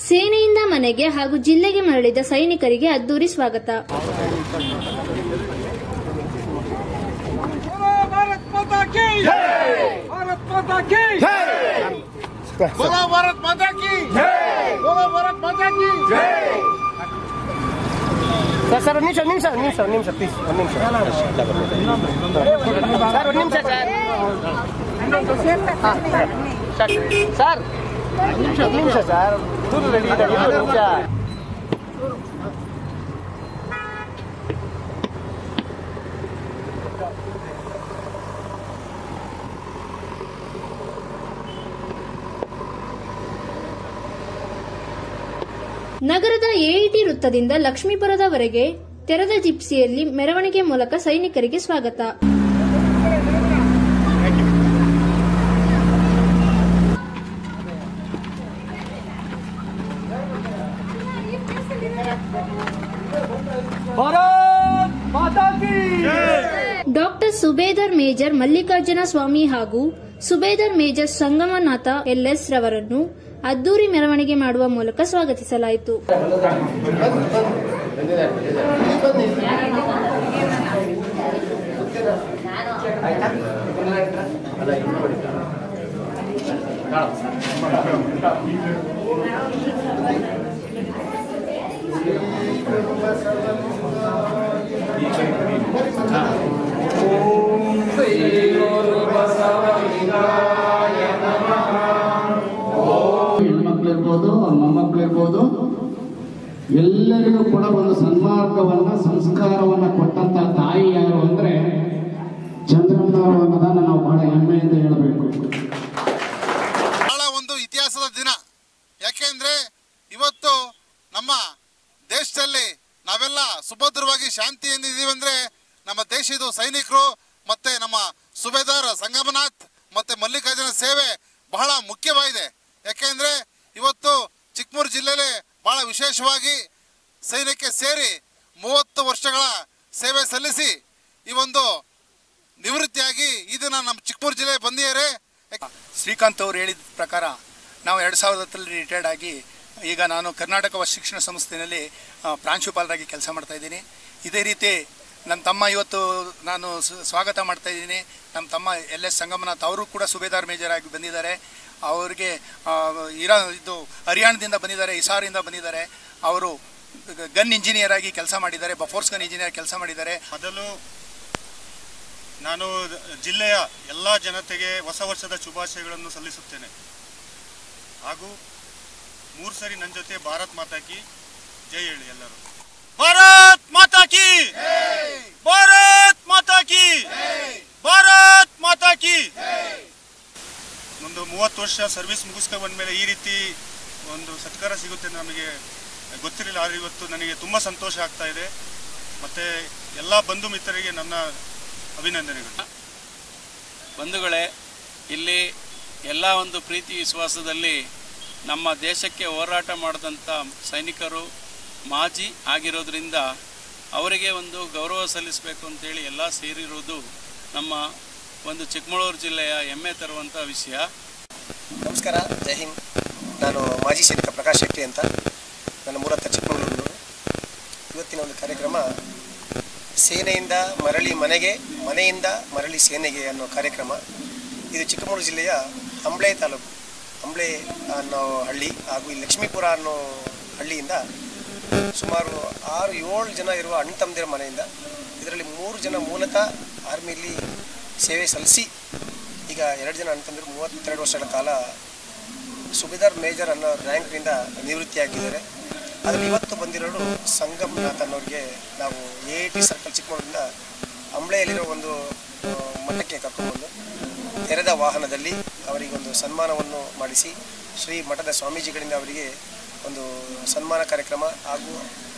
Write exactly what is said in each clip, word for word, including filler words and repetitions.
ಸೇನೆಯಿಂದ ಮನೆಗೆ ಹಾಗೂ ಜಿಲ್ಲೆಗೆ ಮರಳಿದ ಸೈನಿಕರಿಗೆ ಅದ್ದೂರಿ ಸ್ವಾಗತ. ಸರ್ ಒಂದು ನಿಮಿಷ ನಿಮಿಷ ನಿಮಿಷ ನಿಮಿಷ ಪ್ಲೀಸ್ ಒಂದು ನಿಮಿಷ ಸರ್ ಒಂದು ನಿಮಿಷ ಸರ್ ಸರ್ ನಿಮಿಷ ನಿಮಿಷ ಸರ್ ದೂರ ರೆಡಿ ಇದೆ ನಿಮಿಷ. ನಗರದ ಎಇಟಿ ವೃತ್ತದಿಂದ ಲಕ್ಷ್ಮೀಪುರದವರೆಗೆ ತೆರೆದ ಜಿಪ್ಸಿಯಲ್ಲಿ ಮೆರವಣಿಗೆ ಮೂಲಕ ಸೈನಿಕರಿಗೆ ಸ್ವಾಗತ. ಡಾಕ್ಟರ್ ಸುಬೇದರ್ ಮೇಜರ್ ಮಲ್ಲಿಕಾರ್ಜುನ ಸ್ವಾಮಿ ಹಾಗೂ ಸುಬೇದರ್ ಮೇಜರ್ ಸಂಗಮನಾಥ ಎಲ್ಎಸ್ ರವರನ್ನು ಅದ್ದೂರಿ ಮೆರವಣಿಗೆ ಮಾಡುವ ಮೂಲಕ ಸ್ವಾಗತಿಸಲಾಯಿತು. ಹೆಣ್ಮಕ್ಳಿರ್ಬೋದು, ಅವ್ರ ಮೊಮ್ಮಕ್ಳಿರ್ಬೋದು, ಎಲ್ಲರಿಗೂ ಕೂಡ ಒಂದು ಸನ್ಮಾರ್ಗವನ್ನ ಸಂಸ್ಕಾರವನ್ನ ಕೊಟ್ಟಂತ ತಾಯಿ ಯಾರು ಅಂದ್ರೆ ಚಂದ್ರಮ್ಮನವರು ಅನ್ನೋದನ್ನ ನಾವು ಬಹಳ ಹೆಮ್ಮೆಯಿಂದ ಹೇಳಬೇಕು. ಬಹಳ ಒಂದು ಇತಿಹಾಸದ ದಿನ. ಯಾಕೆಂದ್ರೆ ಇವತ್ತು ನಮ್ಮ ದೇಶದಲ್ಲಿ ನಾವೆಲ್ಲ ಸುಭದ್ರವಾಗಿ ಶಾಂತಿಯಿಂದ ಇದೀವಿ ಅಂದ್ರೆ ನಮ್ಮ ದೇಶದ ಸೈನಿಕರು ಮತ್ತೆ ನಮ್ಮ ಸುಬೇದಾರ್ ಸಂಗಮನಾಥ್ ಮತ್ತೆ ಮಲ್ಲಿಕಾರ್ಜುನ ಸೇವೆ ಬಹಳ ಮುಖ್ಯವಾಗಿದೆ. ಯಾಕೆಂದ್ರೆ ಇವತ್ತು ಚಿಕ್ಕಮಗಳೂರು ಜಿಲ್ಲೆಯಲ್ಲಿ ಬಹಳ ವಿಶೇಷವಾಗಿ ಸೈನ್ಯಕ್ಕೆ ಸೇರಿ ಮೂವತ್ತು ವರ್ಷಗಳ ಸೇವೆ ಸಲ್ಲಿಸಿ ಈ ಒಂದು ನಿವೃತ್ತಿಯಾಗಿ ಈ ದಿನ ನಮ್ಮ ಚಿಕ್ಕಮಗಳೂರು ಜಿಲ್ಲೆ ಬಂದಿದ್ದಾರೆ. ಶ್ರೀಕಾಂತ್ ಅವರು ಹೇಳಿದ ಪ್ರಕಾರ ನಾವು ಎರಡು ಸಾವಿರದ ಹತ್ತರಲ್ಲಿ ರಿಟೈರ್ಡ್ ಆಗಿ ಈಗ ನಾನು ಕರ್ನಾಟಕ ಶಿಕ್ಷಣ ಸಂಸ್ಥೆಯಲ್ಲಿ ಪ್ರಾಂಶುಪಾಲರಾಗಿ ಕೆಲಸ ಮಾಡ್ತಾ ಇದ್ದೀನಿ. ಇದೇ ರೀತಿ ನನ್ನ ತಮ್ಮ ಇವತ್ತು ನಾನು ಸ್ವಾಗತ ಮಾಡ್ತಾ ಇದ್ದೀನಿ. ನಮ್ಮ ತಮ್ಮ ಎಲ್ ಎಸ್ ಸಂಗಮನಾಥ್ ಅವರು ಕೂಡ ಸುಬೇದಾರ್ ಮೇಜರ್ ಆಗಿ ಬಂದಿದ್ದಾರೆ. ಅವರಿಗೆ ಇರಾ ಇದು ಹರಿಯಾಣದಿಂದ ಬಂದಿದ್ದಾರೆ, ಹಿಸಾರಿಂದ ಬಂದಿದ್ದಾರೆ. ಅವರು ಗನ್ ಇಂಜಿನಿಯರ್ ಆಗಿ ಕೆಲಸ ಮಾಡಿದ್ದಾರೆ, ಬಫೋರ್ಸ್ ಗನ್ ಇಂಜಿನಿಯರ್ ಕೆಲಸ ಮಾಡಿದ್ದಾರೆ. ಮೊದಲು ನಾನು ಜಿಲ್ಲೆಯ ಎಲ್ಲ ಜನತೆಗೆ ಹೊಸ ವರ್ಷದ ಶುಭಾಶಯಗಳನ್ನು ಸಲ್ಲಿಸುತ್ತೇನೆ. ಹಾಗೂ ಮೂರು ಸರಿ ನನ್ನ ಜೊತೆ ಭಾರತ್ ಮಾತಾ ಕಿ ಜೈ ಹೇಳಿ ಎಲ್ಲರೂ. ಭಾರತ್ ಮಾತಾ ಕಿ, ಭಾರತ್ ಮಾತಾ ಕಿ, ಭಾರತ್ ಮಾತಾ ಕಿ. ಒಂದು ಮೂವತ್ತು ವರ್ಷ ಸರ್ವಿಸ್ ಮುಗಿಸ್ಕೊಂಡು ಬಂದಮೇಲೆ ಈ ರೀತಿ ಒಂದು ಸತ್ಕಾರ ಸಿಗುತ್ತೆ ನಮಗೆ ಗೊತ್ತಿರಲಿಲ್ಲ. ಆದರೆ ಇವತ್ತು ನನಗೆ ತುಂಬ ಸಂತೋಷ ಆಗ್ತಾ ಇದೆ. ಮತ್ತು ಎಲ್ಲ ಬಂಧು ಮಿತ್ರರಿಗೆ ನನ್ನ ಅಭಿನಂದನೆಗಳು. ಬಂಧುಗಳೇ, ಇಲ್ಲಿ ಎಲ್ಲ ಒಂದು ಪ್ರೀತಿ ವಿಶ್ವಾಸದಲ್ಲಿ ನಮ್ಮ ದೇಶಕ್ಕೆ ಹೋರಾಟ ಮಾಡಿದಂಥ ಸೈನಿಕರು ಮಾಜಿ ಆಗಿರೋದ್ರಿಂದ ಅವರಿಗೆ ಒಂದು ಗೌರವ ಸಲ್ಲಿಸಬೇಕು ಅಂತೇಳಿ ಎಲ್ಲ ಸೇರಿರುವುದು ನಮ್ಮ ಒಂದು ಚಿಕ್ಕಮಗಳೂರು ಜಿಲ್ಲೆಯ ಹೆಮ್ಮೆ ತರುವಂಥ ವಿಷಯ. ನಮಸ್ಕಾರ, ಜೈ ಹಿಂದ್. ನಾನು ಮಾಜಿ ಸೈನಿಕ ಪ್ರಕಾಶ್ ಶೆಟ್ಟಿ ಅಂತ. ನನ್ನ ಮೂಲತಃ ಚಿಕ್ಕಮಗಳೂರು. ಇವತ್ತಿನ ಒಂದು ಕಾರ್ಯಕ್ರಮ ಸೇನೆಯಿಂದ ಮರಳಿ ಮನೆಗೆ, ಮನೆಯಿಂದ ಮರಳಿ ಸೇನೆಗೆ ಅನ್ನೋ ಕಾರ್ಯಕ್ರಮ. ಇದು ಚಿಕ್ಕಮಗಳೂರು ಜಿಲ್ಲೆಯ ಅಂಬ್ಳೆ ತಾಲೂಕು, ಅಂಬ್ಳೆ ಅನ್ನೋ ಹಳ್ಳಿ ಹಾಗೂ ಈ ಲಕ್ಷ್ಮೀಪುರ ಅನ್ನೋ ಹಳ್ಳಿಯಿಂದ ಸುಮಾರು ಆರು ಏಳು ಜನ ಇರುವ ಅಣ್ಣ ತಮ್ಮದಿರ ಮನೆಯಿಂದ, ಇದರಲ್ಲಿ ಮೂರು ಜನ ಮೂಲತಃ ಆರ್ಮಿಲಿ ಸೇವೆ ಸಲ್ಲಿಸಿ ಈಗ ಎರಡು ಜನ ಅಣ್ಣ ತಮ್ಮದಿರು ಮೂವತ್ತೆರಡು ವರ್ಷಗಳ ಕಾಲ ಸುಬೇದಾರ್ ಮೇಜರ್ ಅನ್ನೋ ರ್ಯಾಂಕ್ನಿಂದ ನಿವೃತ್ತಿಯಾಗಿದ್ದಾರೆ. ಅದರಲ್ಲಿ ಇವತ್ತು ಬಂದಿರೋರು ಸಂಗಮನಾಥ್ ಅನ್ನೋರಿಗೆ ನಾವು ಎ ಐ ಟಿ ಸರ್ಕಲ್ ಚಿಕ್ಕಮಗಳೂರಿಂದ ಅಂಬ್ಳೆಯಲ್ಲಿರೋ ಒಂದು ಮಠಕ್ಕೆ ಕರ್ಕೊಂಡ್ಬಂದು ತೆರೆದ ವಾಹನದಲ್ಲಿ ಅವರಿಗೊಂದು ಸನ್ಮಾನವನ್ನು ಮಾಡಿಸಿ ಶ್ರೀ ಮಠದ ಸ್ವಾಮೀಜಿಗಳಿಂದ ಅವರಿಗೆ ಒಂದು ಸನ್ಮಾನ ಕಾರ್ಯಕ್ರಮ ಹಾಗೂ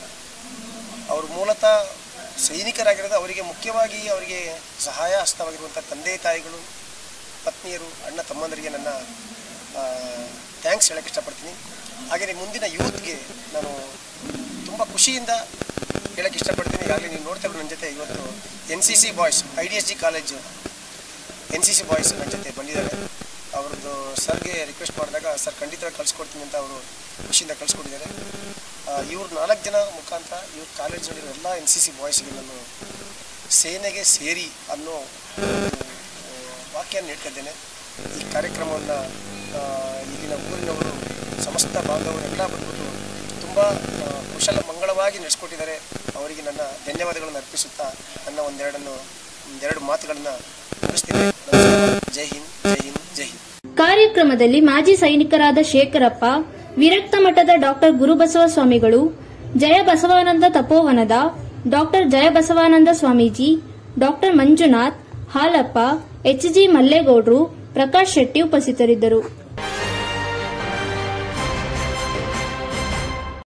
ಅವರು ಮೂಲತಃ ಸೈನಿಕರಾಗಿರೋದು ಅವರಿಗೆ ಮುಖ್ಯವಾಗಿ ಅವರಿಗೆ ಸಹಾಯ ಹಸ್ತವಾಗಿರುವಂಥ ತಂದೆ ತಾಯಿಗಳು, ಪತ್ನಿಯರು, ಅಣ್ಣ ತಮ್ಮಂದರಿಗೆ ನನ್ನ ಥ್ಯಾಂಕ್ಸ್ ಹೇಳೋಕ್ಕೆ ಇಷ್ಟಪಡ್ತೀನಿ. ಹಾಗೆಯೇ ಮುಂದಿನ ಯೂತ್ಗೆ ನಾನು ತುಂಬ ಖುಷಿಯಿಂದ ಹೇಳೋಕ್ಕೆ ಇಷ್ಟಪಡ್ತೀನಿ. ಈಗಾಗಲೇ ನೀವು ನೋಡ್ತಾ ಇರೋ ನನ್ನ ಜೊತೆ ಇವತ್ತು N C C boys, I D S G college N C C boys ನನ್ನ ಜೊತೆ ಬಂದಿದ್ದಾರೆ. ಅವ್ರದ್ದು ಸರ್ಗೆ ರಿಕ್ವೆಸ್ಟ್ ಮಾಡಿದಾಗ ಸರ್ ಖಂಡಿತವಾಗಿ ಕಳಿಸ್ಕೊಡ್ತೀನಿ ಅಂತ ಅವರು ಖುಷಿಯಿಂದ ಕಳಿಸ್ಕೊಟ್ಟಿದ್ದಾರೆ. ಇವ್ರು ನಾಲ್ಕು ಜನ ಮುಖಾಂತರ ಇವ್ರ ಕಾಲೇಜಿನಲ್ಲಿರೋ ಎಲ್ಲ ಎನ್ ಸಿ ಸಿ ಬಾಯ್ಸ್ಗೆ ನಾನು ಸೇನೆಗೆ ಸೇರಿ ಅನ್ನೋ ವಾಕ್ಯವನ್ನು ಇಟ್ಕೊಂಡಿದ್ದೇನೆ. ಈ ಕಾರ್ಯಕ್ರಮವನ್ನು ಇಲ್ಲಿನ ಊರಿನವರು ಸಮಸ್ತ ಬಾಂಧವರೆಲ್ಲ ಬಂದ್ಬಿಟ್ಟು ತುಂಬ ಕುಶಲ ಮಂಗಳವಾಗಿ ನಡೆಸ್ಕೊಟ್ಟಿದ್ದಾರೆ. ಅವರಿಗೆ ನನ್ನ ಧನ್ಯವಾದಗಳನ್ನು ಅರ್ಪಿಸುತ್ತಾ ನನ್ನ ಒಂದೆರಡನ್ನು ಒಂದೆರಡು ಮಾತುಗಳನ್ನು ಮುಗಿಸ್ತೀನಿ. ಜೈ ಹಿಂದ್, ಜೈ ಹಿಂದ್, ಜೈ ಹಿಂದ್. ಕಾರ್ಯಕ್ರಮದಲ್ಲಿ ಮಾಜಿ ಸೈನಿಕರಾದ ಶೇಖರಪ್ಪ, ವಿರಕ್ತ ಮಠದ ಡಾಕ್ಟರ್ ಗುರುಬಸವ ಸ್ವಾಮಿಗಳು, ಜಯ ಬಸವಾನಂದ ತಪೋವನದ doctor Jaya Basavananda Swamiji, doctor Manjunath, Halappa, H G ಮಲ್ಲೇಗೌಡ್ರು, ಪ್ರಕಾಶ್ ಶೆಟ್ಟಿ ಉಪಸ್ಥಿತರಿದ್ದರು.